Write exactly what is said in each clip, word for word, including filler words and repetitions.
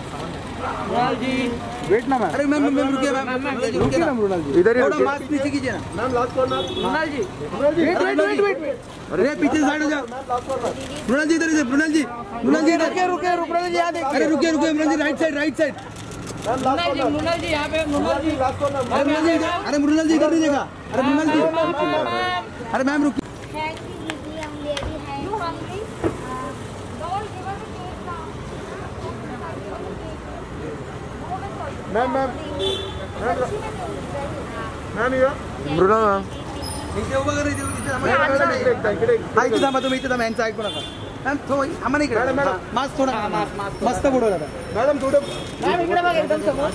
Mrinal ji wait ना ma'am. अरे ma'am ma'am रुकिए मैम रुकिए ना मृणाल जी इधर ही थोड़ा मास्क नीचे कीजिए ना ma'am last corner Mrinal ji wait wait wait wait अरे पीछे साइड हो जाओ मृणाल जी इधर इधर मृणाल जी मृणाल जी रुकिए रुकिए मृणाल जी यहाँ देखिए अरे रुकिए रुकिए Mrinal ji right side right side Mrinal ji Mrinal ji यहाँ पे मृणाल जी अरे मृणाल जी अरे मृणाल जी इधर नहीं देखा अरे मृणाल जी अरे मैम रुकिए मैम मैम मैम ये मृणाल मैम इथे उभा करा इथे इथे थांबा इथे थांबा तुम्ही इथे थांबा यांचं ऐकू नका मॅम थोडं थांबा नाही इकडे मास्क थोडा मस्त बुडवला आता मॅडम थोडं मॅम इकडे बघा एकदम समोर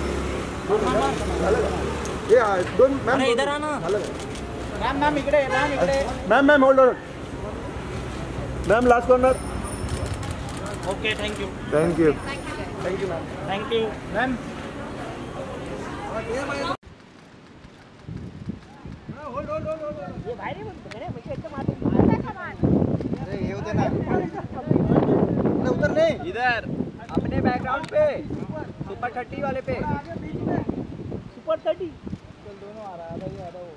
ये दोन मॅम इधर आ ना मॅम मॅम इकडे मॅम इकडे ma'am ma'am hold on ma'am last corner okay thank you thank you thank you ma'am thank you ma'am hold hold hold ये बाहेर आहे बघ रे म्हणजे एकदम आत अरे ये होते ना ना उधर नहीं इधर अपने बैकग्राउंड पे सुपर थर्टी वाले पे सुपर थर्टी चल दोनों आ रहा है आधा ये आधा